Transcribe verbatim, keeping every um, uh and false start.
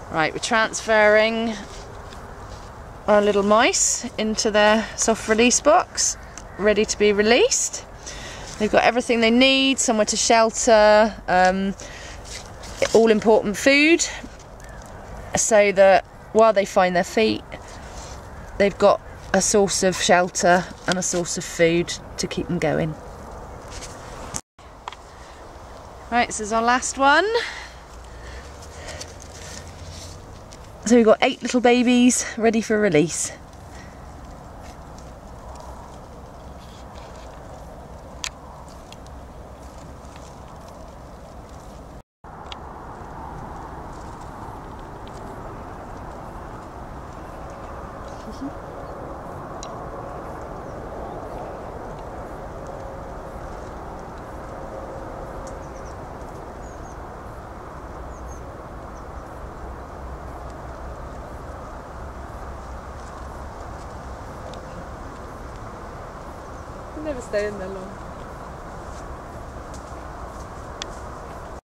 Right, we're transferring our little mice into their soft release box, ready to be released. They've got everything they need, somewhere to shelter, um, all important food, so that while they find their feet, they've got a source of shelter and a source of food to keep them going. Right, this is our last one. So we've got eight little babies ready for release. Never stay in there long.